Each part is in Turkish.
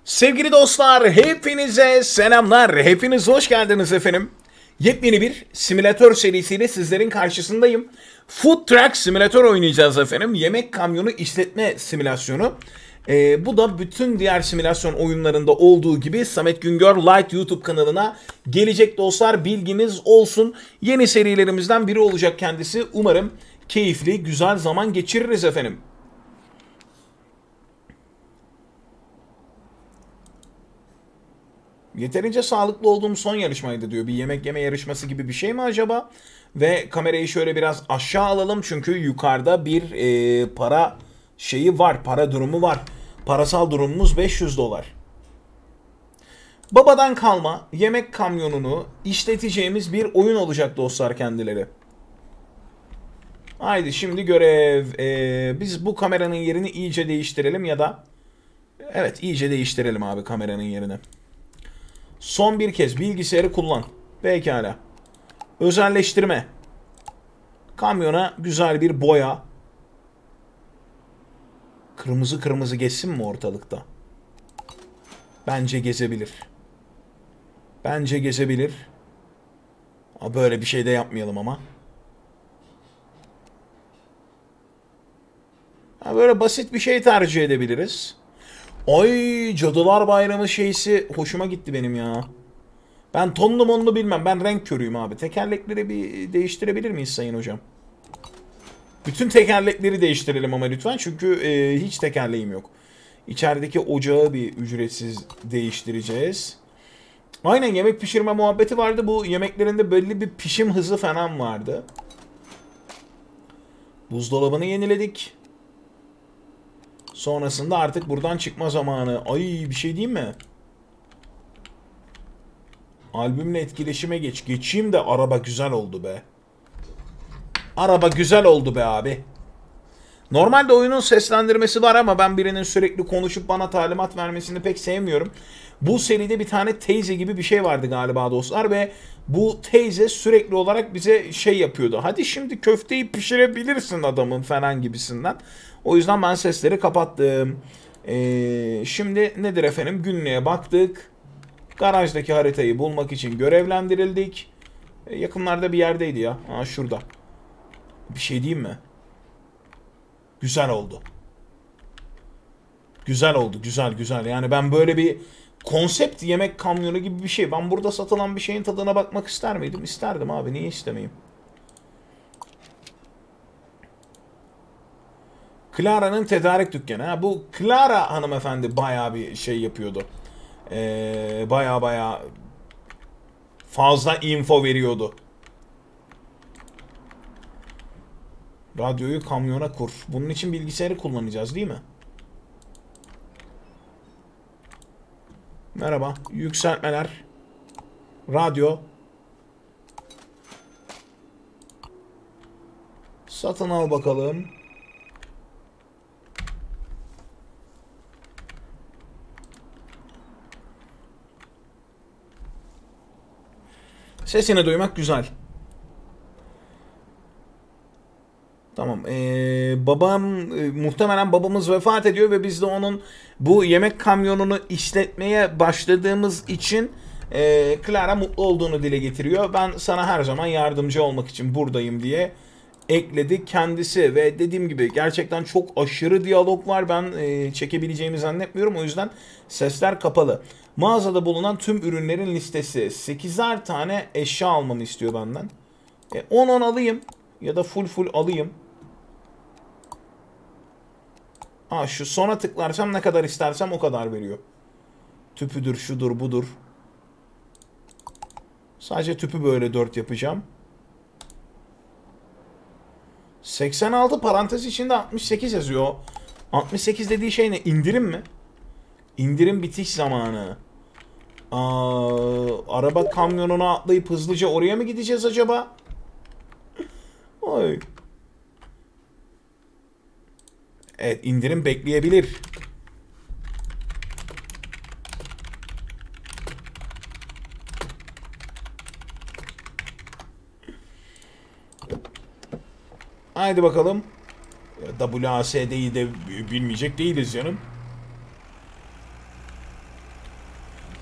Sevgili dostlar, hepinize selamlar. Hepiniz hoş geldiniz efendim. Yepyeni bir simülatör serisiyle sizlerin karşısındayım. Food Truck simülatör oynayacağız efendim. Yemek kamyonu işletme simülasyonu. Bu da bütün diğer simülasyon oyunlarında olduğu gibi Samet Güngör Light YouTube kanalına gelecek dostlar, bilginiz olsun. Yeni serilerimizden biri olacak kendisi. Umarım keyifli, güzel zaman geçiririz efendim. Yeterince sağlıklı olduğum son yarışmaydı diyor. Bir yemek yeme yarışması gibi bir şey mi acaba? Ve kamerayı şöyle biraz aşağı alalım. Çünkü yukarıda bir para şeyi var. Para durumu var. Parasal durumumuz 500 dolar. Babadan kalma yemek kamyonunu işleteceğimiz bir oyun olacak dostlar kendileri. Haydi şimdi görev. Biz bu kameranın yerini iyice değiştirelim ya da... Evet, iyice değiştirelim abi kameranın yerini. Son bir kez bilgisayarı kullan. Pekala. Özelleştirme. Kamyona güzel bir boya. Kırmızı kırmızı gezsin mi ortalıkta? Bence gezebilir. Bence gezebilir. Böyle bir şey de yapmayalım ama. Böyle basit bir şey tercih edebiliriz. Ay, Cadılar Bayramı şeysi hoşuma gitti benim ya. Ben tonlu monlu bilmem. Ben renk körüyüm abi. Tekerlekleri bir değiştirebilir miyiz sayın hocam? Bütün tekerlekleri değiştirelim ama lütfen. Çünkü hiç tekerleğim yok. İçerideki ocağı bir ücretsiz değiştireceğiz. Aynen, yemek pişirme muhabbeti vardı. Bu yemeklerinde belli bir pişim hızı falan vardı. Buzdolabını yeniledik. Sonrasında artık buradan çıkma zamanı. Ay, bir şey diyeyim mi? Albümle etkileşime geç. Geçeyim de araba güzel oldu be. Araba güzel oldu be abi. Normalde oyunun seslendirmesi var ama ben birinin sürekli konuşup bana talimat vermesini pek sevmiyorum. Bu seride bir tane teyze gibi bir şey vardı galiba dostlar ve bu teyze sürekli olarak bize şey yapıyordu. Hadi şimdi köfteyi pişirebilirsin adamın falan gibisinden. O yüzden ben sesleri kapattım. Şimdi nedir efendim? Günlüğe baktık. Garajdaki haritayı bulmak için görevlendirildik. Yakınlarda bir yerdeydi ya. Şurada. Bir şey diyeyim mi? Güzel oldu. Güzel oldu. Güzel güzel. Yani ben böyle bir konsept yemek kamyonu gibi bir şey. Ben burada satılan bir şeyin tadına bakmak ister miydim? İsterdim abi. Niye istemeyeyim? Clara'nın tedarik dükkanı. Bu Clara hanımefendi bayağı bir şey yapıyordu. Bayağı fazla info veriyordu. Radyoyu kamyona kur. Bunun için bilgisayarı kullanacağız değil mi? Merhaba. Yükseltmeler. Radyo. Satın al bakalım. Sesini duymak güzel. Tamam. Muhtemelen babamız vefat ediyor ve biz de onun bu yemek kamyonunu işletmeye başladığımız için Clara mutlu olduğunu dile getiriyor. Ben sana her zaman yardımcı olmak için buradayım diye ekledi kendisi ve dediğim gibi gerçekten çok aşırı diyalog var. Ben çekebileceğimi zannetmiyorum. O yüzden sesler kapalı. Mağazada bulunan tüm ürünlerin listesi. 8'er tane eşya almamı istiyor benden. 10 alayım ya da full alayım. Şu sona tıklarsam ne kadar istersem o kadar veriyor. Tüpüdür, şudur, budur. Sadece tüpü böyle 4 yapacağım. 86 parantez içinde 68 yazıyor. 68 dediği şey ne? İndirim mi? İndirim bitiş zamanı. Araba kamyonuna atlayıp hızlıca oraya mı gideceğiz acaba? Oy. Evet, indirim bekleyebilir. Haydi bakalım. WASD'yi de bilmeyecek değiliz canım.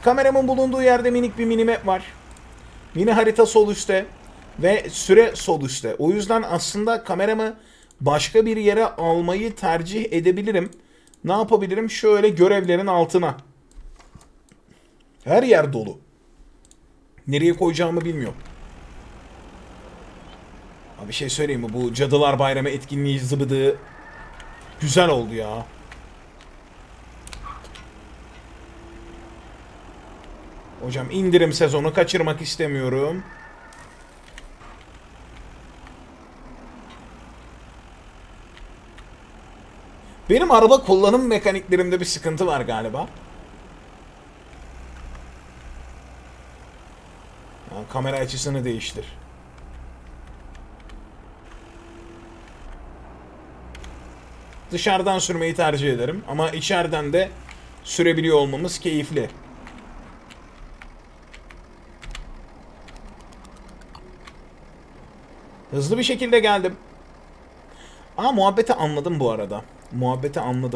Kameramın bulunduğu yerde minik bir minimap var. Mini harita sol üstte ve süre sol üstte. O yüzden aslında kameramı başka bir yere almayı tercih edebilirim. Ne yapabilirim? Şöyle görevlerin altına. Her yer dolu. Nereye koyacağımı bilmiyorum. Abi bir şey söyleyeyim mi? Bu Cadılar Bayramı etkinliği zıbıdığı güzel oldu ya. Hocam indirim sezonu kaçırmak istemiyorum. Benim araba kullanım mekaniklerimde bir sıkıntı var galiba. Ha, kamera açısını değiştir. Dışarıdan sürmeyi tercih ederim ama içeriden de sürebiliyor olmamız keyifli. Hızlı bir şekilde geldim. Aa, muhabbeti anladım bu arada. Muhabbeti anladım.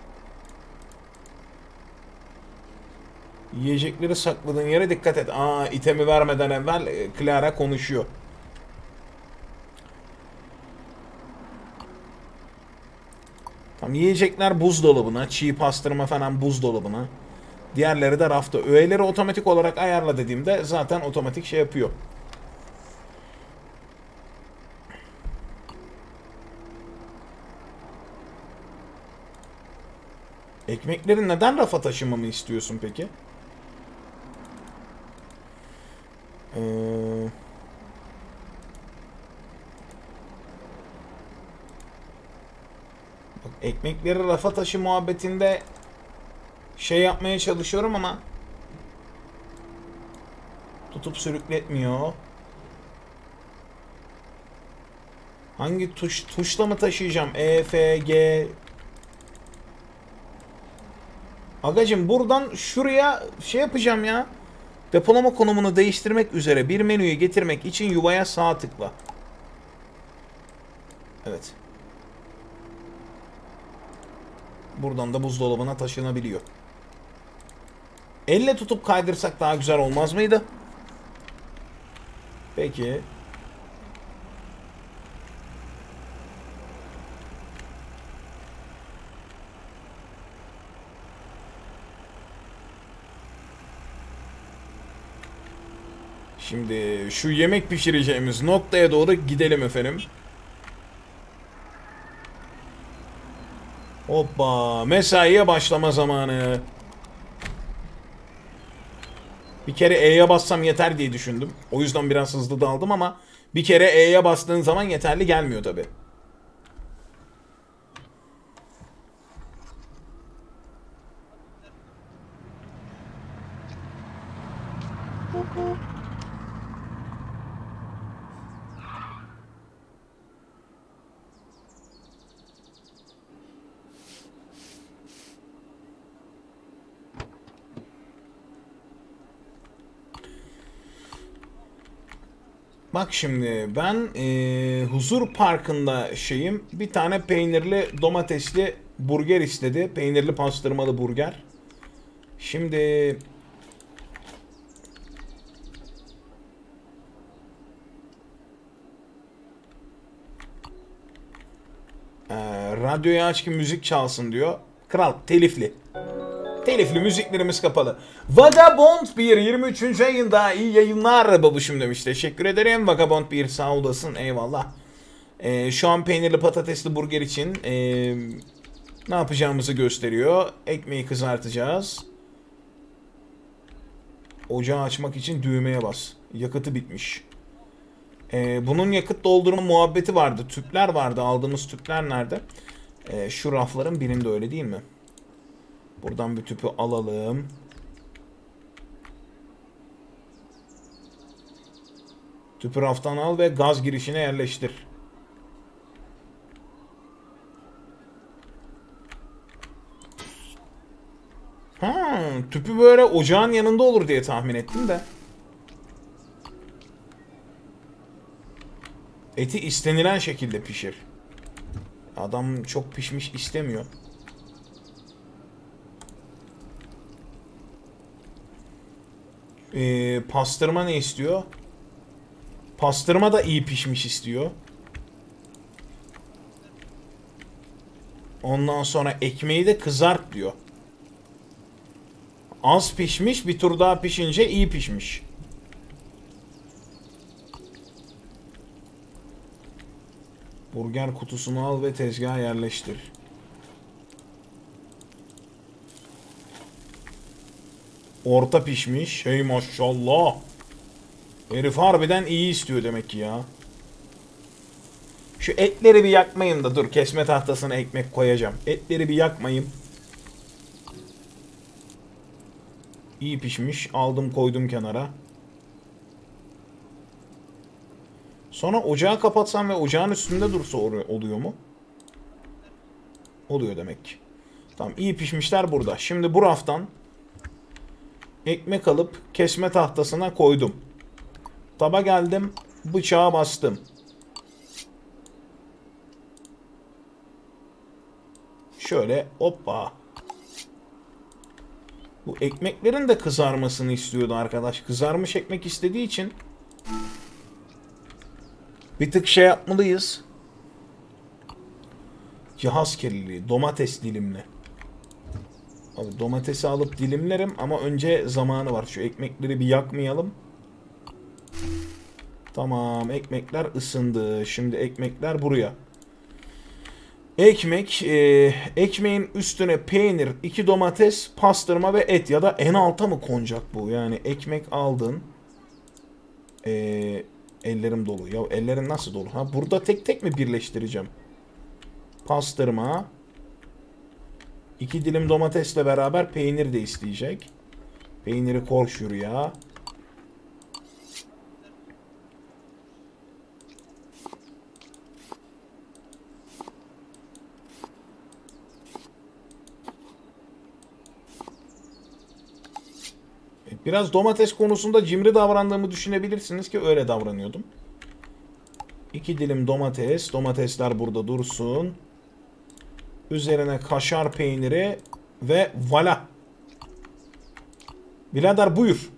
Yiyecekleri sakladığın yere dikkat et. Aa, itemi vermeden evvel Clara konuşuyor. Tamam, yiyecekler buzdolabına, çiğ pastırma falan buzdolabına. Diğerleri de rafta. Öğeleri otomatik olarak ayarla dediğimde zaten otomatik şey yapıyor. Ekmekleri neden rafa taşımamı istiyorsun peki? Bak, ekmekleri rafa taşı muhabbetinde şey yapmaya çalışıyorum ama tutup sürükletmiyor. Hangi tuşla mı taşıyacağım? E, F, G. Agacım buradan şuraya şey yapacağım ya. Depolama konumunu değiştirmek üzere bir menüyü getirmek için yuvaya sağ tıkla. Evet. Buradan da buzdolabına taşınabiliyor. Elle tutup kaydırsak daha güzel olmaz mıydı? Peki. Şimdi şu yemek pişireceğimiz noktaya doğru gidelim efendim. Hoppa, mesaiye başlama zamanı. Bir kere E'ye bassam yeter diye düşündüm. O yüzden biraz hızlı daldım ama bir kere E'ye bastığın zaman yeterli gelmiyor tabi. Bak şimdi ben Huzur Parkı'nda şeyim, bir tane peynirli domatesli burger istedi. Peynirli pastırmalı burger. Şimdi radyoyu aç ki müzik çalsın diyor. Kral telifli. Telifli müziklerimiz kapalı. Vagabond 1 23. ayında iyi yayınlar babuşum demiş. Teşekkür ederim. Vagabond 1 sağ olasın. Eyvallah. Şu an peynirli patatesli burger için ne yapacağımızı gösteriyor. Ekmeği kızartacağız. Ocağı açmak için düğmeye bas. Yakıtı bitmiş. Bunun yakıt doldurma muhabbeti vardı. Tüpler vardı. Aldığımız tüpler nerede? Şu rafların birinde, öyle değil mi? Buradan bir tüpü alalım. Tüpü raftan al ve gaz girişine yerleştir. Ha, tüpü böyle ocağın yanında olur diye tahmin ettim de. Eti istenilen şekilde pişir. Adam çok pişmiş istemiyor. Pastırma ne istiyor? Pastırma da iyi pişmiş istiyor. Ondan sonra ekmeği de kızart diyor. Az pişmiş, bir tur daha pişince iyi pişmiş. Burger kutusunu al ve tezgaha yerleştir. Orta pişmiş. Hey maşallah. Herif harbiden iyi istiyor demek ki ya. Şu etleri bir yakmayayım da dur, kesme tahtasına ekmek koyacağım. Etleri bir yakmayayım. İyi pişmiş. Aldım koydum kenara. Sonra ocağı kapatsam ve ocağın üstünde dursa oluyor mu? Oluyor demek ki. Tamam, iyi pişmişler burada. Şimdi bu raftan ekmek alıp kesme tahtasına koydum. Taba geldim. Bıçağa bastım. Şöyle hoppa. Bu ekmeklerin de kızarmasını istiyordu arkadaş. Kızarmış ekmek istediği için bir tık şey yapmalıyız. Cihaz kirliliği. Domates dilimli. Abi domatesi alıp dilimlerim ama önce zamanı var. Şu ekmekleri bir yakmayalım. Tamam, ekmekler ısındı. Şimdi ekmekler buraya. Ekmeğin üstüne peynir, 2 domates, pastırma ve et ya da en alta mı konacak bu? Yani ekmek aldın. Ellerim dolu. Ya ellerin nasıl dolu? Ha, burada tek tek mi birleştireceğim? Pastırma. 2 dilim domatesle beraber peynir de isteyecek. Peyniri koy şuraya. Biraz domates konusunda cimri davrandığımı düşünebilirsiniz ki öyle davranıyordum. 2 dilim domates. Domatesler burada dursun. Üzerine kaşar peyniri ve voila. Birader buyur.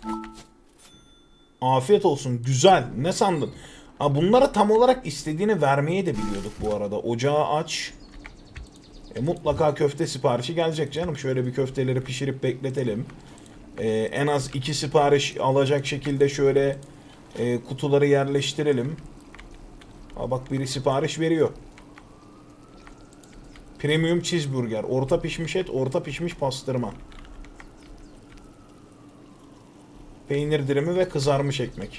Afiyet olsun. Güzel. Ne sandın? Bunlara tam olarak istediğini vermeye de biliyorduk bu arada. Ocağı aç. Mutlaka köfte siparişi gelecek canım. Şöyle bir köfteleri pişirip bekletelim. En az 2 sipariş alacak şekilde şöyle kutuları yerleştirelim. Bak biri sipariş veriyor. Premium cheeseburger. Orta pişmiş et, orta pişmiş pastırma. Peynir dilimi ve kızarmış ekmek.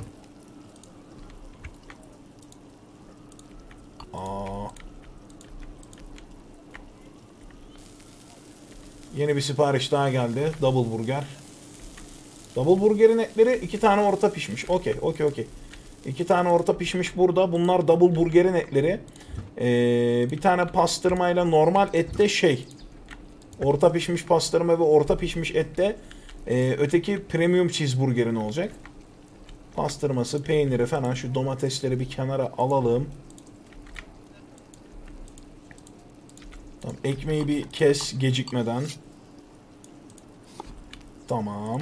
Yeni bir sipariş daha geldi. Double burger. Double burgerin etleri 2 tane orta pişmiş. Okey. 2 tane orta pişmiş burada. Bunlar double burgerin etleri. Bir tane pastırmayla normal ette orta pişmiş pastırma ve orta pişmiş ette öteki premium cheeseburgerin olacak. Pastırması, peyniri falan, şu domatesleri bir kenara alalım. Tamam, ekmeği bir kes gecikmeden. Tamam.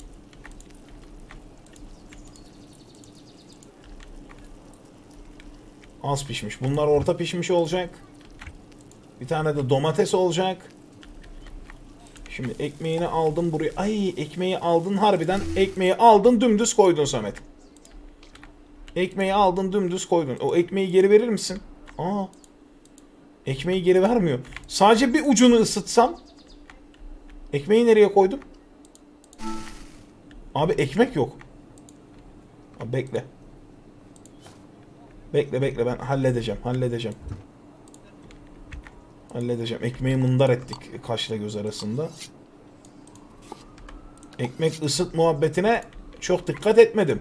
Az pişmiş. Bunlar orta pişmiş olacak. Bir tane de domates olacak. Şimdi ekmeğini aldın buraya. Ay, ekmeği aldın harbiden. Ekmeği aldın dümdüz koydun Samet. Ekmeği aldın dümdüz koydun. O ekmeği geri verir misin? Ekmeği geri vermiyor. Sadece bir ucunu ısıtsam. Ekmeği nereye koydum? Abi ekmek yok. Abi bekle. Bekle ben halledeceğim. Ekmeği mındar ettik kaşla göz arasında. Ekmek ısıt muhabbetine çok dikkat etmedim.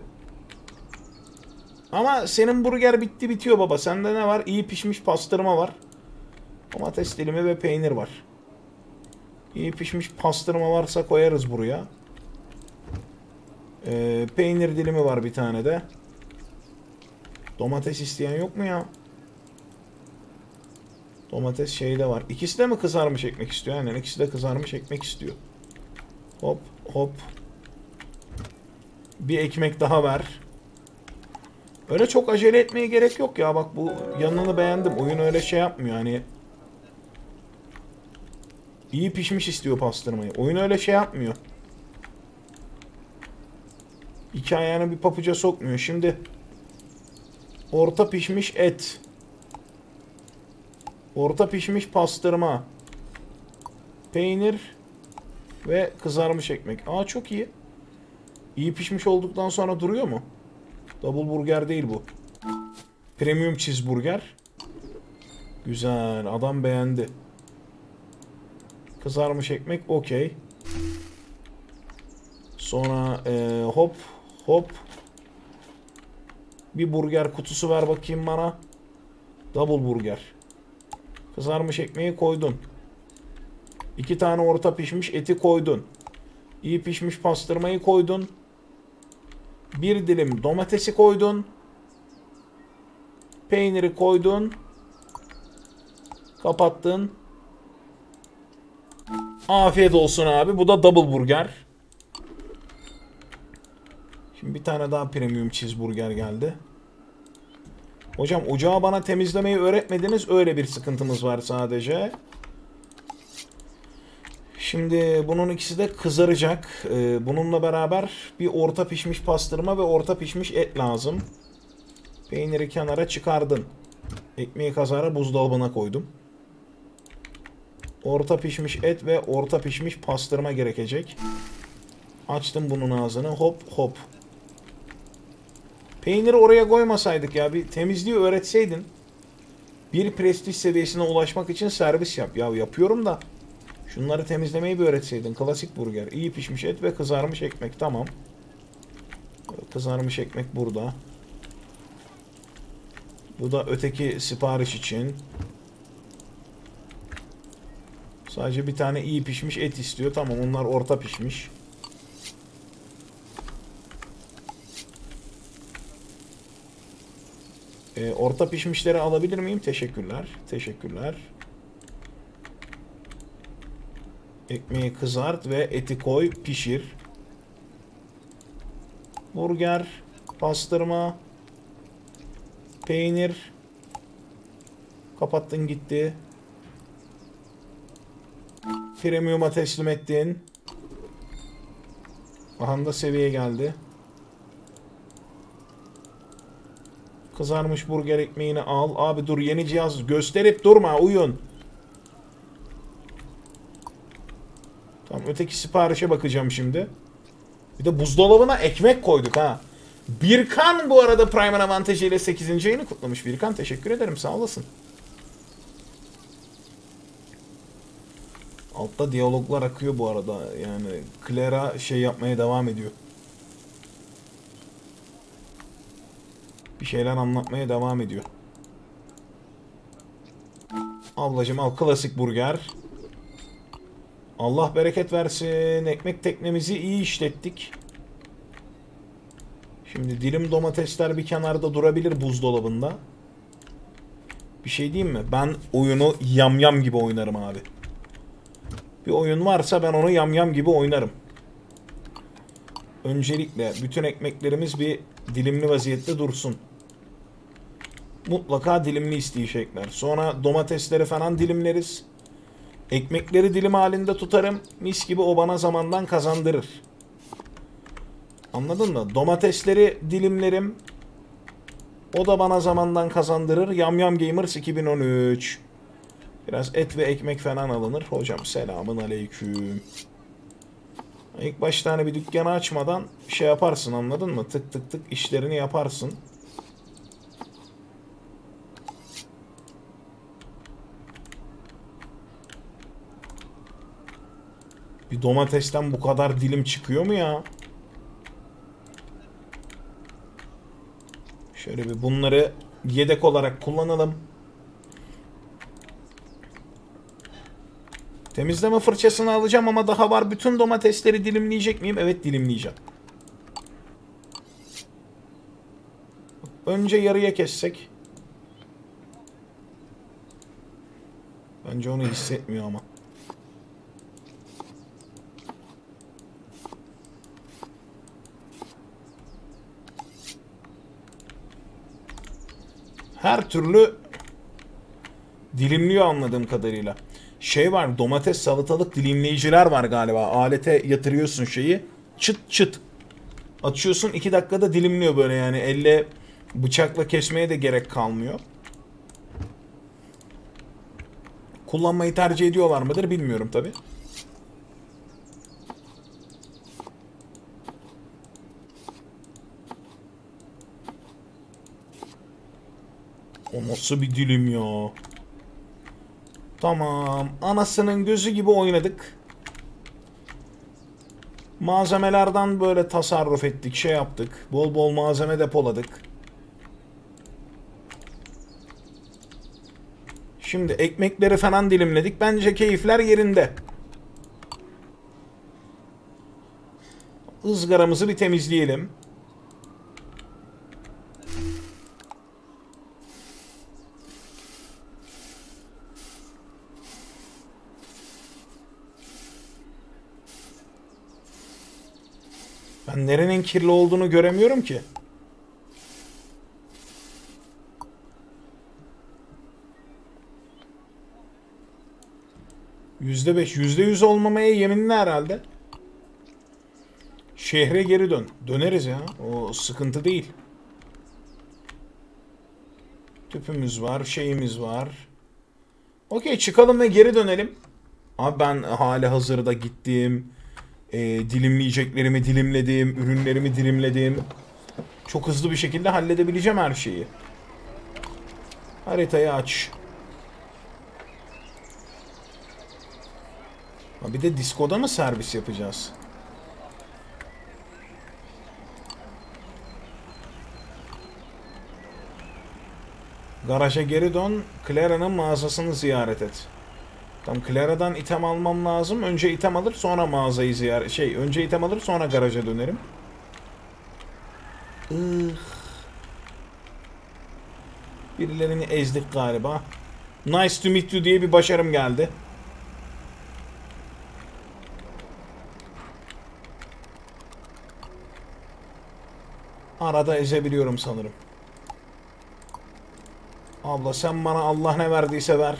Ama senin burger bitti bitiyor baba. Sende ne var? İyi pişmiş pastırma var. Domates dilimi ve peynir var. İyi pişmiş pastırma varsa koyarız buraya. Peynir dilimi var bir tane de. Domates isteyen yok mu ya? Domates şeyde var. İkisi de mi kızarmış ekmek istiyor? Aynen, ikisi de kızarmış ekmek istiyor. Hop. Bir ekmek daha ver. Öyle çok acele etmeye gerek yok ya. Bak bu yanını beğendim. Oyun öyle şey yapmıyor hani. İyi pişmiş istiyor pastırmayı. Oyun öyle şey yapmıyor. İki ayağını bir papuca sokmuyor. Şimdi orta pişmiş et. Orta pişmiş pastırma. Peynir ve kızarmış ekmek. Aa çok iyi. İyi pişmiş olduktan sonra duruyor mu? Double burger değil bu. Premium cheeseburger. Güzel. Adam beğendi. Kızarmış ekmek okey. Sonra hop hop. Bir burger kutusu ver bakayım bana. Double burger. Kızarmış ekmeği koydun. 2 tane orta pişmiş eti koydun. İyi pişmiş pastırmayı koydun. Bir dilim domatesi koydun. Peyniri koydun. Kapattın. Afiyet olsun abi. Bu da double burger. Şimdi bir tane daha premium cheeseburger geldi. Hocam ocağı bana temizlemeyi öğretmediniz. Öyle bir sıkıntımız var sadece. Şimdi bunun ikisi de kızaracak. Bununla beraber bir orta pişmiş pastırma ve orta pişmiş et lazım. Peyniri kenara çıkardın. Ekmeği kazara buzdolabına koydum. Orta pişmiş et ve orta pişmiş pastırma gerekecek. Açtım bunun ağzını. Hop hop. Peyniri oraya koymasaydık ya. Bir temizliği öğretseydin. Bir prestij seviyesine ulaşmak için servis yap. Ya yapıyorum da. Şunları temizlemeyi bir öğretseydin. Klasik burger. İyi pişmiş et ve kızarmış ekmek. Tamam. Kızarmış ekmek burada. Bu da öteki sipariş için. Sadece bir tane iyi pişmiş et istiyor. Tamam onlar orta pişmiş. Orta pişmişleri alabilir miyim? Teşekkürler. Teşekkürler. Ekmeği kızart ve eti koy, pişir. Burger, pastırma, peynir. Kapattın gitti. Premium'a teslim ettin. Aha da seviye geldi. Kızarmış burger ekmeğini al. Abi dur yeni cihaz gösterip durma uyun. Tamam öteki siparişe bakacağım şimdi. Bir de buzdolabına ekmek koyduk ha. Birkan bu arada Prime'ın avantajıyla 8. ayını kutlamış. Birkan teşekkür ederim sağ olasın. Altta diyaloglar akıyor bu arada. Yani Clara şey yapmaya devam ediyor. Bir şeyler anlatmaya devam ediyor. Ablacım al klasik burger. Allah bereket versin. Ekmek teknemizi iyi işlettik. Şimdi dilim domatesler bir kenarda durabilir buzdolabında. Bir şey diyeyim mi? Ben oyunu yamyam gibi oynarım abi. Bir oyun varsa ben onu yamyam gibi oynarım. Öncelikle bütün ekmeklerimiz bir dilimli vaziyette dursun. Mutlaka dilimli isteyecekler. Sonra domatesleri falan dilimleriz. Ekmekleri dilim halinde tutarım. Mis gibi o bana zamandan kazandırır. Anladın mı? Domatesleri dilimlerim. O da bana zamandan kazandırır. Yamyam Gamers 2013. Biraz et ve ekmek falan alınır. Hocam selamın aleyküm. İlk başta hani bir dükkanı açmadan şey yaparsın anladın mı? Tık tık tık işlerini yaparsın. Bir domatesten bu kadar dilim çıkıyor mu ya? Şöyle bir bunları yedek olarak kullanalım. Temizleme fırçasını alacağım ama daha var. Bütün domatesleri dilimleyecek miyim? Evet dilimleyeceğim. Önce yarıya kessek. Bence onu hissetmiyor ama. Her türlü dilimliyor anladığım kadarıyla. Şey var, domates, salatalık dilimleyiciler var galiba. Alete yatırıyorsun şeyi. Çıt çıt. Açıyorsun, 2 dakikada dilimliyor böyle yani. Elle bıçakla kesmeye de gerek kalmıyor. Kullanmayı tercih ediyorlar mıdır bilmiyorum tabi. O nasıl bir dilim ya? Tamam. Anasının gözü gibi oynadık. Malzemelerden böyle tasarruf ettik, şey yaptık. Bol bol malzeme depoladık. Şimdi ekmekleri falan dilimledik. Bence keyifler yerinde. Izgaramızı bir temizleyelim. Ben nerenin kirli olduğunu göremiyorum ki. %5, %100 olmamaya yeminli herhalde. Şehre geri dön. Döneriz ya. O sıkıntı değil. Tüpümüz var, şeyimiz var. Okey, çıkalım ve geri dönelim. Abi ben hali hazırda gittim. Dilimleyeceklerimi dilimledim. Ürünlerimi dilimledim. Çok hızlı bir şekilde halledebileceğim her şeyi. Haritayı aç. Ha, bir de diskoda mı servis yapacağız? Garaja geri dön. Clara'nın mağazasını ziyaret et. Tam Clara'dan item almam lazım. Önce item alır sonra mağazayı ziyaret... önce item alır sonra garaja dönerim. Birilerini ezdik galiba. Nice to meet you diye bir başarım geldi. Arada ezebiliyorum sanırım. Abla sen bana Allah ne verdiyse ver.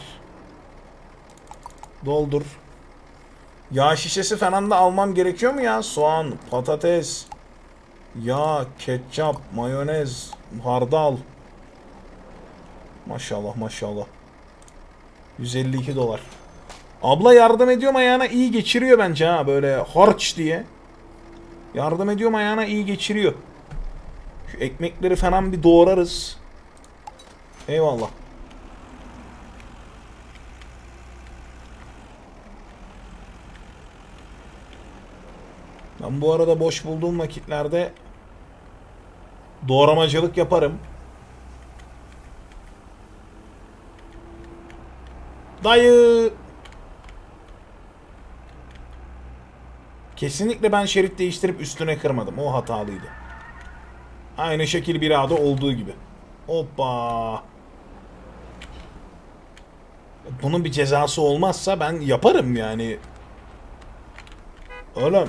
Doldur. Yağ şişesi falan da almam gerekiyor mu ya? Soğan, patates, yağ, ketçap, mayonez, hardal. Maşallah maşallah. 152 dolar. Abla yardım ediyorum, ayağına iyi geçiriyor bence ha, böyle harç diye. Yardım ediyorum, ayağına iyi geçiriyor. Şu ekmekleri falan bir doğrarız. Eyvallah. Ben bu arada boş bulduğum vakitlerde doğramacılık yaparım. Dayı. Kesinlikle ben şerit değiştirip üstüne kırmadım. O hatalıydı. Aynı şekil bir ağda olduğu gibi. Hoppa. Bunun bir cezası olmazsa ben yaparım yani. Oğlum.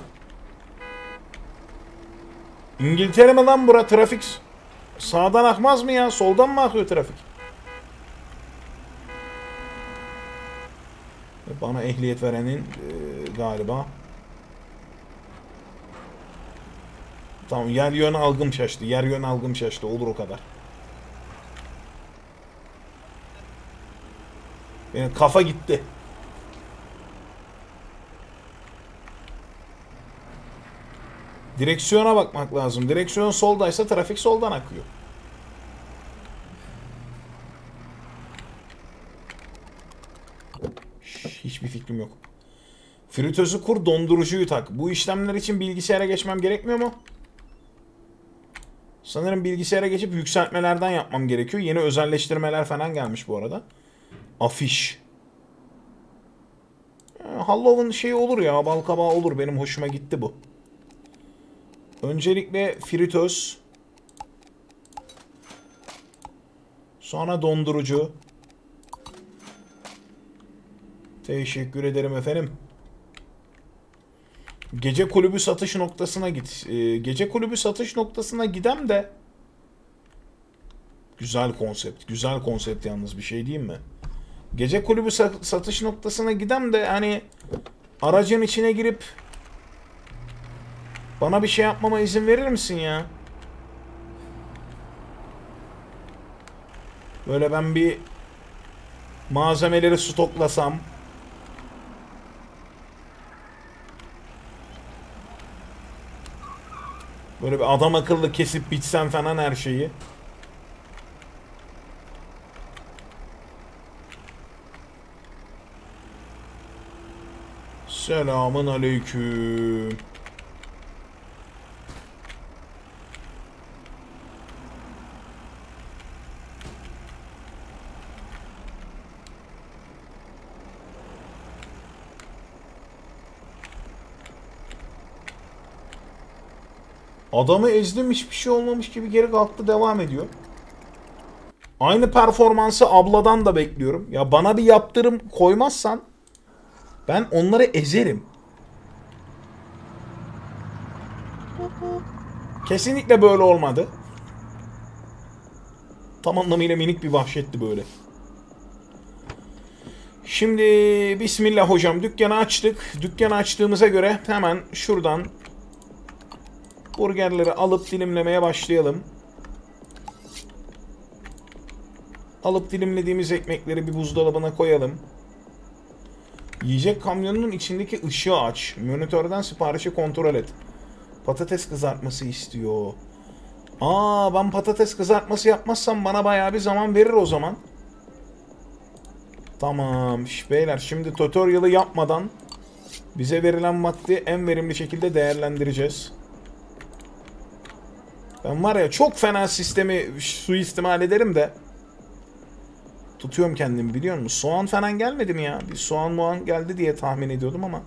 İngiltere mi lan bura? Trafik sağdan akmaz mı ya? Soldan mı akıyor trafik? Bana ehliyet verenin galiba. Tamam, yer yön algım şaştı. Yer yön algım şaştı. Olur o kadar. Benim kafa gitti. Direksiyona bakmak lazım. Direksiyon soldaysa trafik soldan akıyor. Hiçbir fikrim yok. Fritözü kur, dondurucuyu tak. Bu işlemler için bilgisayara geçmem gerekmiyor mu? Sanırım bilgisayara geçip yükseltmelerden yapmam gerekiyor. Yeni özelleştirmeler falan gelmiş bu arada. Afiş. Halloween şeyi olur ya. Balkabağı olur. Benim hoşuma gitti bu. Öncelikle fritöz. Sonra dondurucu. Teşekkür ederim efendim. Gece kulübü satış noktasına git. Gece kulübü satış noktasına gidem de Güzel konsept. Güzel konsept yalnız, bir şey diyeyim mi? Gece kulübü satış noktasına gidem de hani aracın içine girip bana bir şey yapmama izin verir misin ya? Böyle ben bir malzemeleri stoklasam. Böyle bir adam akıllı kesip biçsem falan her şeyi. Selamun aleyküm. Adamı ezdim, hiçbir şey olmamış gibi geri kalktı, devam ediyor. Aynı performansı abladan da bekliyorum. Ya bana bir yaptırım koymazsan ben onları ezerim. Kesinlikle böyle olmadı. Tam anlamıyla minik bir vahşetti böyle. Şimdi bismillah hocam, dükkanı açtık. Dükkanı açtığımıza göre hemen şuradan burgerleri alıp dilimlemeye başlayalım. Alıp dilimlediğimiz ekmekleri bir buzdolabına koyalım. Yiyecek kamyonunun içindeki ışığı aç. Monitörden siparişi kontrol et. Patates kızartması istiyor. Aa, ben patates kızartması yapmazsam bana bayağı bir zaman verir o zaman. Tamam. Beyler, şimdi tutorial'ı yapmadan bize verilen vakti en verimli şekilde değerlendireceğiz. Ben var ya, çok fena sistemi suistimal ederim de tutuyorum kendimi, biliyor musun? Soğan falan gelmedi mi ya? Bir soğan geldi diye tahmin ediyordum ama.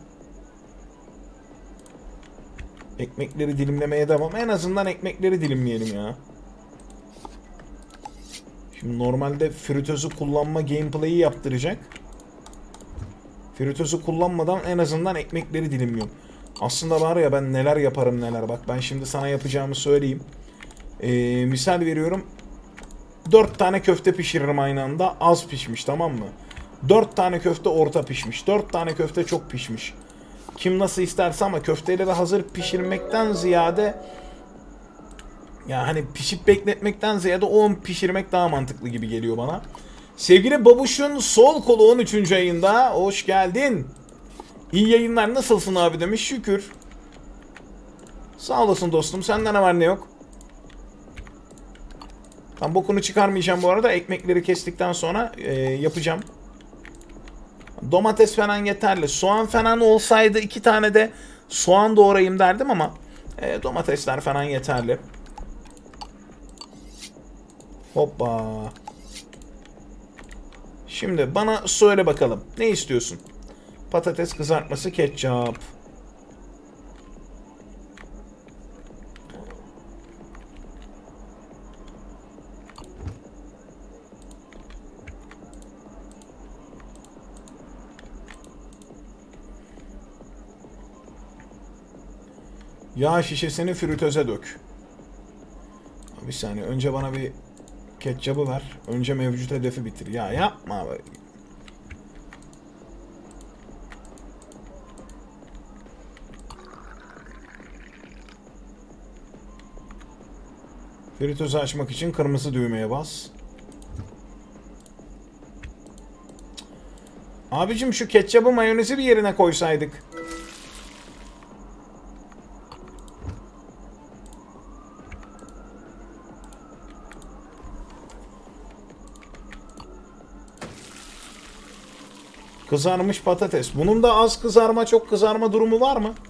Ekmekleri dilimlemeye devam. En azından ekmekleri dilimleyelim ya. Şimdi normalde fritözü kullanma gameplay'i yaptıracak. Fritözü kullanmadan en azından ekmekleri dilimliyorum. Aslında var ya, ben neler yaparım neler. Bak, ben şimdi sana yapacağımı söyleyeyim. Misal veriyorum. 4 tane köfte pişiririm aynı anda. Az pişmiş, tamam mı? 4 tane köfte orta pişmiş. 4 tane köfte çok pişmiş. Kim nasıl isterse, ama köfteleri hazır pişirmekten ziyade, ya hani pişip bekletmekten ziyade o pişirmek daha mantıklı gibi geliyor bana. Sevgili Babuş'un sol kolu 13. ayında. Hoş geldin. İyi yayınlar, nasılsın abi demiş. Şükür. Sağ olasın dostum. Sende ne var ne yok? Tam bokunu çıkarmayacağım bu arada. Ekmekleri kestikten sonra yapacağım. Domates falan yeterli. Soğan falan olsaydı 2 tane de soğan doğrayayım derdim ama domatesler falan yeterli. Hoppa. Şimdi bana söyle bakalım. Ne istiyorsun? Patates kızartması, ketçap. Yağ şişesini fritöze dök. Bir saniye. Önce bana bir ketçabı ver. Önce mevcut hedefi bitir. Ya yapma. Fritözü açmak için kırmızı düğmeye bas. Abicim, şu ketçabı mayonezi bir yerine koysaydık. Kızarmış patates. Bunun da az kızarma çok kızarma durumu var mı?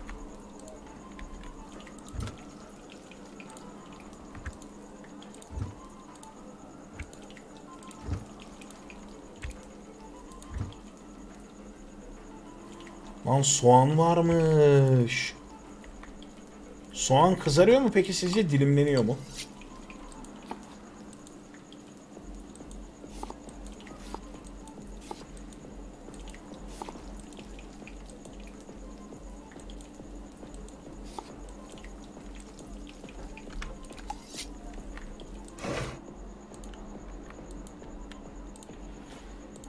Lan soğan varmış. Soğan kızarıyor mu peki sizce, dilimleniyor mu?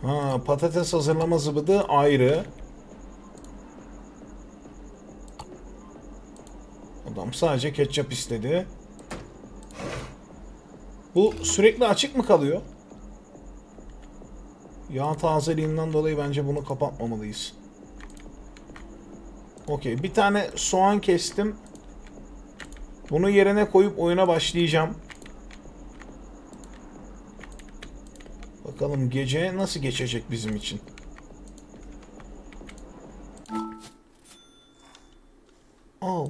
Ha, patates hazırlama zıbıdı ayrı. Adam sadece ketçap istedi. Bu sürekli açık mı kalıyor? Yağ tazeliğinden dolayı bence bunu kapatmamalıyız. Okey. Bir tane soğan kestim. Bunu yerine koyup oyuna başlayacağım. Bakalım gece nasıl geçecek bizim için. Oh.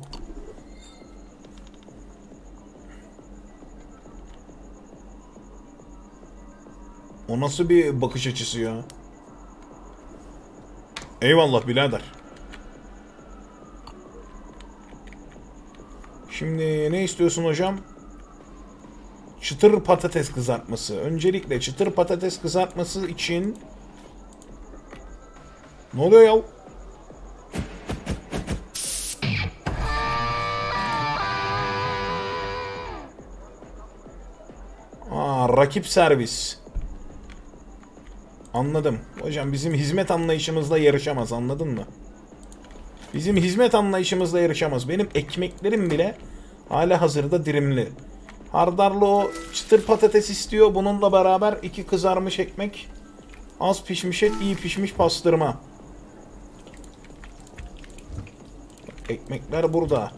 O nasıl bir bakış açısı ya? Eyvallah birader. Şimdi ne istiyorsun hocam? Çıtır patates kızartması. Öncelikle çıtır patates kızartması için... Ne oluyor ya? Aa, rakip servis. Anladım. Hocam bizim hizmet anlayışımızla yarışamaz, anladın mı? Bizim hizmet anlayışımızla yarışamaz. Benim ekmeklerim bile hala hazırda dirimli. Hardarlı o çıtır patates istiyor. Bununla beraber 2 kızarmış ekmek. Az pişmiş et, iyi pişmiş pastırma. Ekmekler burada.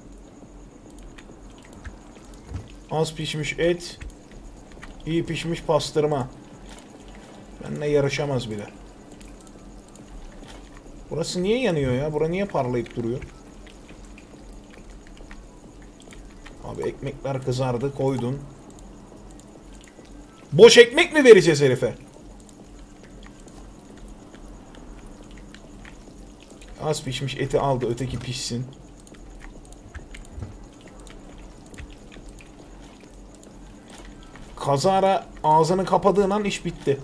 Az pişmiş et, iyi pişmiş pastırma. Benimle yarışamaz bile. Burası niye yanıyor ya? Bura niye parlayıp duruyor? Abi ekmekler kızardı, koydun. Boş ekmek mi vereceğiz herife? Az pişmiş eti aldı, öteki pişsin. Kazara ağzını kapadığın an iş bitti.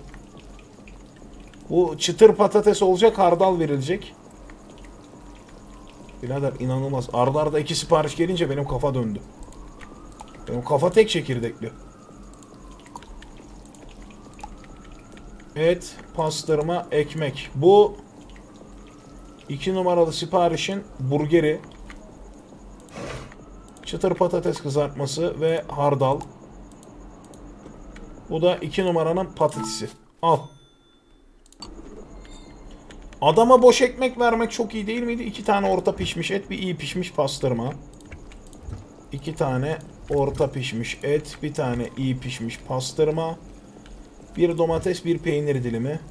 Bu çıtır patates olacak, hardal verilecek. Birader inanılmaz. Arda arda 2 sipariş gelince benim kafa döndü. Benim kafa tek çekirdekli. Et, pastırma, ekmek. Bu 2 numaralı siparişin burgeri. Çıtır patates kızartması ve hardal. Bu da 2 numaranın patatesi. Al. Adama boş ekmek vermek çok iyi değil miydi? 2 tane orta pişmiş et, bir iyi pişmiş pastırma. 2 tane orta pişmiş et, bir tane iyi pişmiş pastırma. Bir domates, bir peynir dilimi.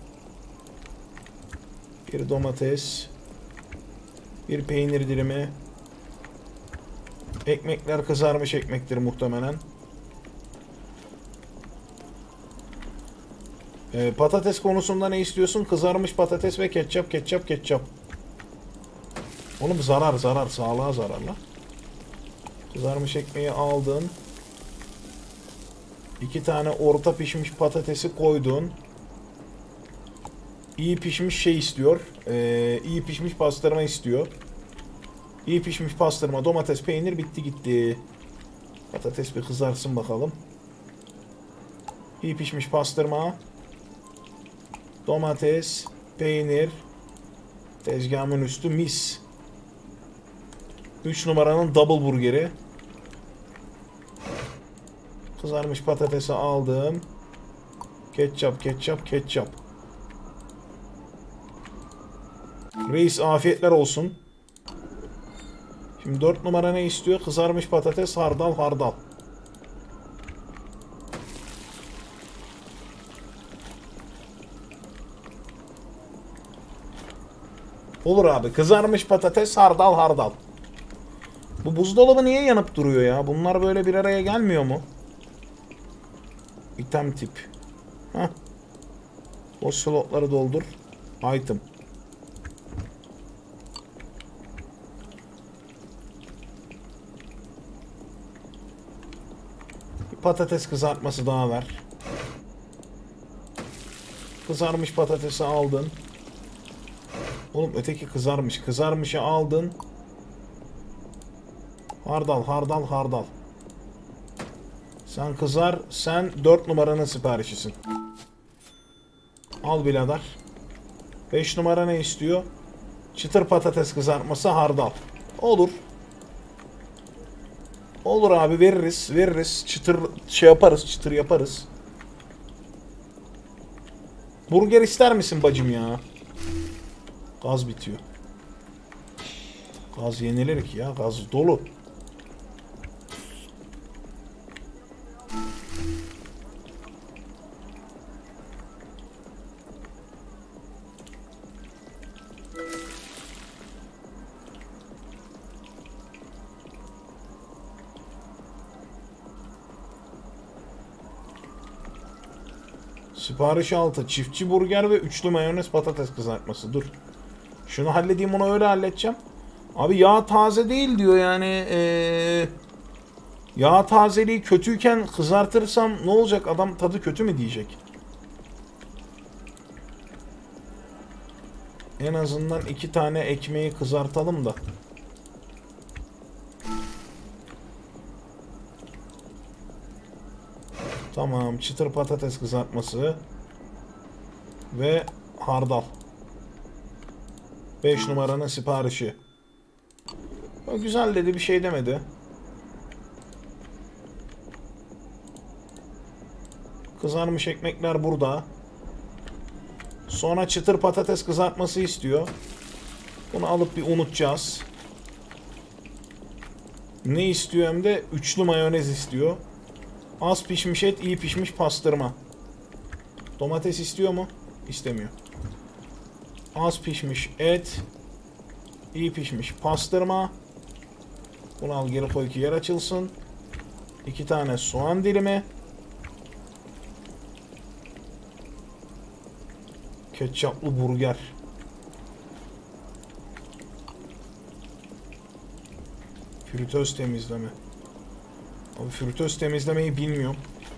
Bir domates, bir peynir dilimi. Ekmekler kızarmış ekmektir muhtemelen. Patates konusunda ne istiyorsun? Kızarmış patates ve ketçap, ketçap, ketçap. Oğlum zarar, sağlığa zararlı. Kızarmış ekmeği aldın. 2 tane orta pişmiş patatesi koydun. İyi pişmiş şey istiyor. İyi pişmiş pastırma istiyor. İyi pişmiş pastırma, domates, peynir bitti gitti. Patates bir kızarsın bakalım. İyi pişmiş pastırma. Domates, peynir. Tezgahımın üstü mis. 3 numaranın double burgeri. Kızarmış patatesi aldım. Ketçap, ketçap, ketçap. Reis afiyetler olsun. Şimdi 4 numara ne istiyor? Kızarmış patates, hardal, hardal. Olur abi. Kızarmış patates, hardal, hardal. Bu buzdolabı niye yanıp duruyor ya? Bunlar böyle bir araya gelmiyor mu? İtem tip. Heh. O slotları doldur. Item. Bir patates kızartması daha ver. Kızarmış patatesi aldın. Oğlum öteki kızarmış. Kızarmışı aldın. Hardal, hardal, hardal. Sen kızar, sen 4 numaranın siparişisin. Al birader. 5 numara ne istiyor? Çıtır patates kızartması hardal. Olur. Olur abi, veririz. Veririz. Çıtır şey yaparız. Çıtır yaparız. Burger ister misin bacım ya? Gaz bitiyor. Gaz yenilir ki ya. Gaz dolu. Sipariş 6. Çiftçi burger ve üçlü mayonez patates kızartması. Dur. Şunu halledeyim, onu öyle halledeceğim. Abi yağ taze değil diyor yani. Yağ tazeliği kötüyken kızartırsam ne olacak? Adam tadı kötü mü diyecek? En azından 2 tane ekmeği kızartalım da. Tamam. Çıtır patates kızartması. Ve hardal. 5 numaranın siparişi. O güzel dedi, bir şey demedi. Kızarmış ekmekler burada. Sonra çıtır patates kızartması istiyor. Bunu alıp bir unutacağız. Ne istiyor hem de? Üçlü mayonez istiyor. Az pişmiş et, iyi pişmiş pastırma. Domates istiyor mu? İstemiyor. Az pişmiş et, iyi pişmiş pastırma. Bunu al geri koy ki yer açılsın. 2 tane soğan dilimi. Ketçaplı burger. Fritöz temizleme. Abi fritöz temizlemeyi bilmiyorum.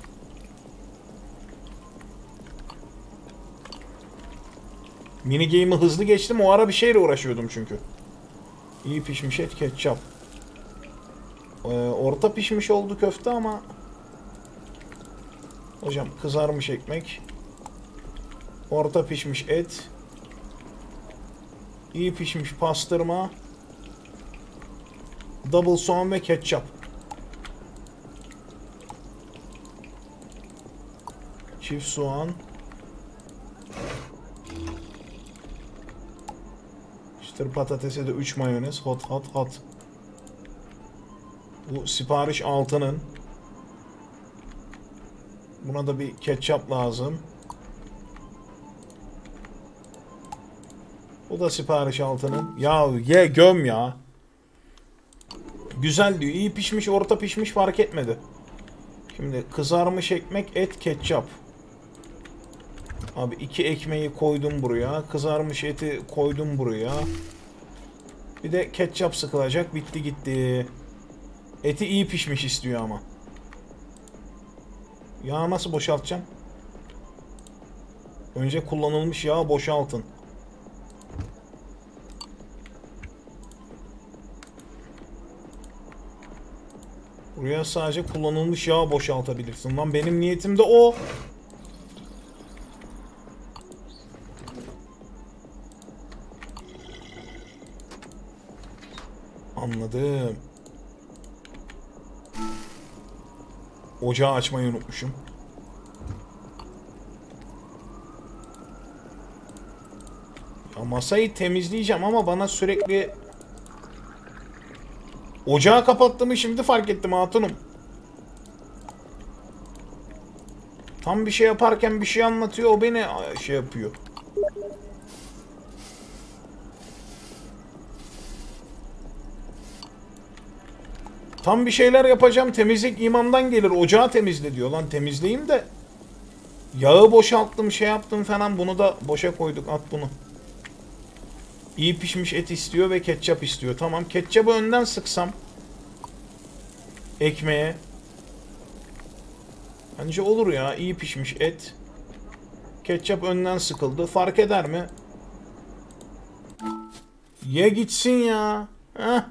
Mini game'i hızlı geçtim. O ara bir şeyle uğraşıyordum çünkü. İyi pişmiş et, ketçap. Orta pişmiş oldu köfte ama... Hocam kızarmış ekmek. Orta pişmiş et. İyi pişmiş pastırma. Double soğan ve ketçap. Çift soğan. Çıtır patatese de 3 mayonez. Hot hot hot. Bu sipariş 6'nın. Buna da bir ketçap lazım. Bu da sipariş 6'nın. Ya ye göm ya. Güzel diyor. İyi pişmiş, orta pişmiş fark etmedi. Şimdi kızarmış ekmek, et, ketçap. Abi 2 ekmeği koydum buraya. Kızarmış eti koydum buraya. Bir de ketçap sıkılacak. Bitti gitti. Eti iyi pişmiş istiyor ama. Yağı nasıl boşaltacağım? Önce kullanılmış yağı boşaltın. Buraya sadece kullanılmış yağı boşaltabilirsin. Lan benim niyetim de o. Anladım. Ocağı açmayı unutmuşum. Ya masayı temizleyeceğim ama bana sürekli... Ocağı kapattığımı şimdi fark ettim hatunum. Tam bir şey yaparken bir şey anlatıyor, o beni şey yapıyor. Tam bir şeyler yapacağım, temizlik imamdan gelir, ocağı temizle diyor. Lan temizleyeyim de yağı boşalttım, şey yaptım falan, bunu da boşa koyduk, at bunu. İyi pişmiş et istiyor ve ketçap istiyor. Tamam, ketçabı önden sıksam ekmeğe bence olur ya. İyi pişmiş et, ketçap önden sıkıldı, fark eder mi? Ye gitsin ya. Heh.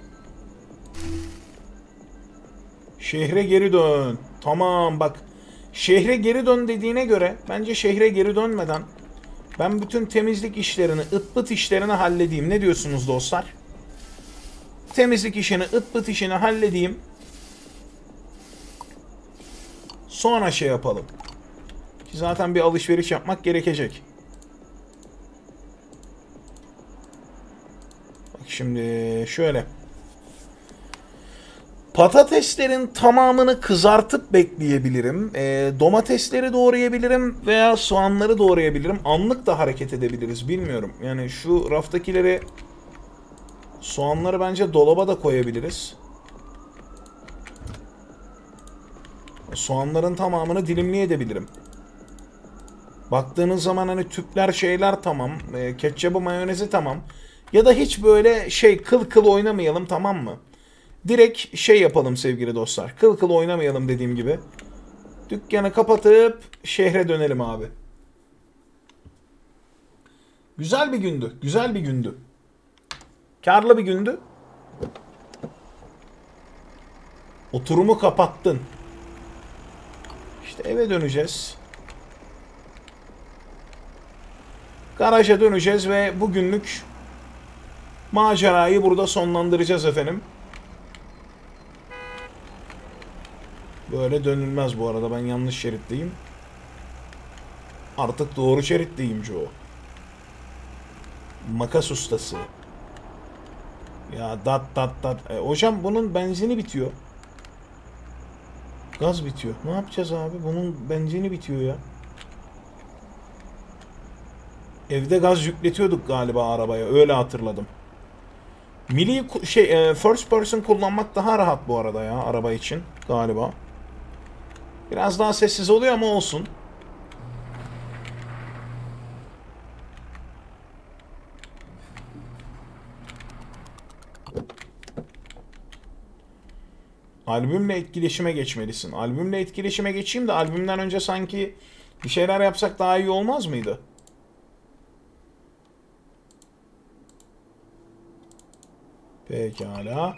Şehre geri dön. Tamam bak. Şehre geri dön dediğine göre bence şehre geri dönmeden ben bütün temizlik işlerini, ıt işlerini halledeyim. Ne diyorsunuz dostlar? Temizlik işini, ıt işini halledeyim. Sonra şey yapalım. Ki zaten bir alışveriş yapmak gerekecek. Bak şimdi şöyle. Patateslerin tamamını kızartıp bekleyebilirim. Domatesleri doğrayabilirim veya soğanları doğrayabilirim. Anlık da hareket edebiliriz. Bilmiyorum. Yani şu raftakileri, soğanları bence dolaba da koyabiliriz. Soğanların tamamını dilimleyebilirim. Baktığınız zaman hani tüpler şeyler tamam. Ketçabı mayonezi tamam. Ya da hiç böyle şey kıl kıl oynamayalım, tamam mı? Direkt şey yapalım sevgili dostlar. Kıl kıl oynamayalım dediğim gibi. Dükkanı kapatıp şehre dönelim abi. Güzel bir gündü. Güzel bir gündü. Karlı bir gündü. Oturumu kapattın. İşte eve döneceğiz. Garaja döneceğiz ve bugünlük macerayı burada sonlandıracağız efendim. Böyle dönülmez bu arada. Ben yanlış şeritteyim. Artık doğru şeritteyim Joe. Makas ustası. Ya dat. Hocam bunun benzini bitiyor. Gaz bitiyor. Ne yapacağız abi? Bunun benzini bitiyor ya. Evde gaz yükletiyorduk galiba arabaya. Öyle hatırladım. First person kullanmak daha rahat bu arada ya araba için galiba. Biraz daha sessiz oluyor ama olsun. Albümle etkileşime geçmelisin. Albümle etkileşime geçeyim de albümden önce sanki bir şeyler yapsak daha iyi olmaz mıydı? Pekala.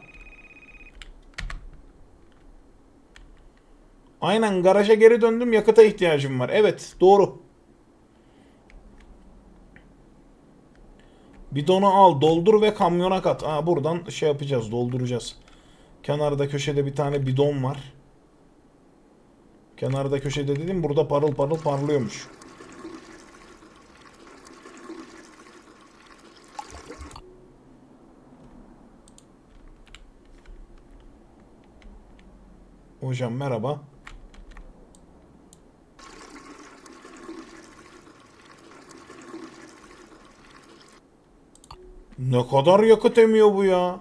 Aynen, garaja geri döndüm, yakıta ihtiyacım var. Evet, doğru. Bidonu al, doldur ve kamyona kat. Buradan şey yapacağız, dolduracağız. Kenarda köşede bir tane bidon var. Kenarda köşede dedim, burada parıl parıl parlıyormuş. Hocam merhaba. Ne kadar yakıt emiyor bu ya?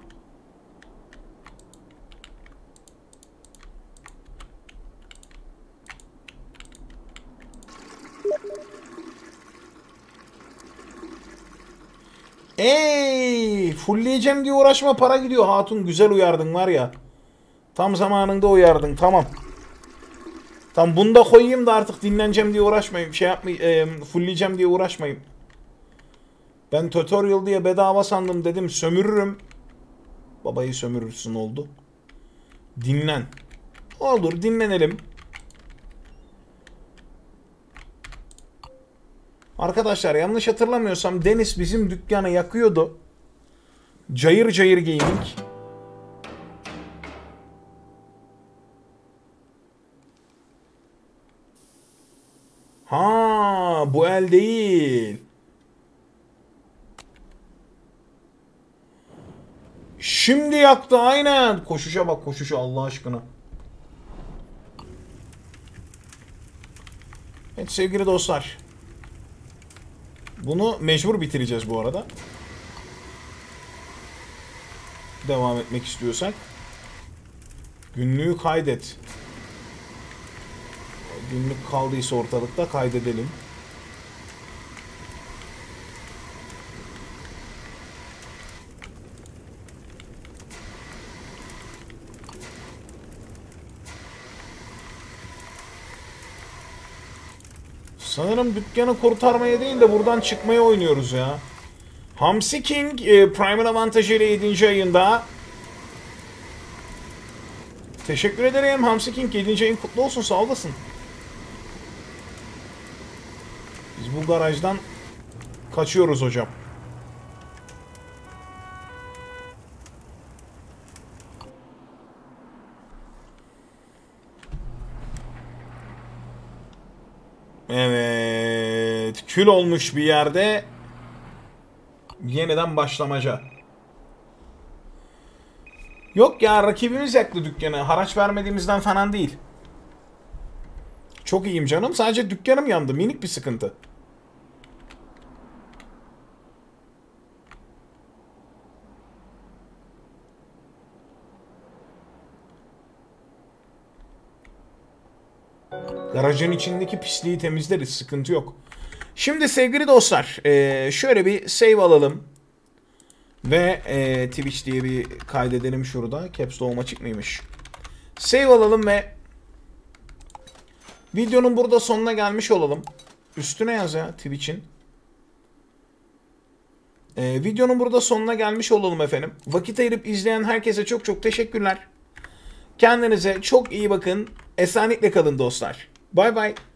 Fullleyeceğim diye uğraşma, para gidiyor hatun. Güzel uyardın var ya. Tam zamanında uyardın, tamam. Tam bunu da koyayım da artık dinleneceğim diye uğraşmayayım. Şey yapmayayım, fullleyeceğim diye uğraşmayayım. Ben tutorial diye bedava sandım, dedim sömürürüm. Babayı sömürürsün oldu. Dinlen. Olur, dinlenelim. Arkadaşlar yanlış hatırlamıyorsam Deniz bizim dükkanı yakıyordu. Cayır cayır giyindik. Ha, bu el değil. Şimdi yaktı aynen. Koşuşa bak, koşuşa Allah aşkına. Evet sevgili dostlar. Bunu mecbur bitireceğiz bu arada. Devam etmek istiyorsak. Günlüğü kaydet. Günlük kaldıysa ortalıkta kaydedelim. Sanırım dükkanı kurtarmaya değil de buradan çıkmaya oynuyoruz ya. Hamsi King Prime'ın avantajıyla 7. ayında. Teşekkür ederim Hamsi King, 7. ayın kutlu olsun, sağ olasın. Biz bu garajdan kaçıyoruz hocam. Evet. Kül olmuş bir yerde. Yeniden başlamaca. Yok ya, rakibimiz yaktı dükkanı. Haraç vermediğimizden falan değil. Çok iyiyim canım. Sadece dükkanım yandı. Minik bir sıkıntı. Garajın içindeki pisliği temizleriz. Sıkıntı yok. Şimdi sevgili dostlar, şöyle bir save alalım. Ve Twitch diye bir kaydedelim şurada. Caps Lock'um açık mıymış? Save alalım ve videonun burada sonuna gelmiş olalım. Üstüne yaz ya Twitch'in. Videonun burada sonuna gelmiş olalım efendim. Vakit ayırıp izleyen herkese çok çok teşekkürler. Kendinize çok iyi bakın. Esenlikle kalın dostlar. Bay bay.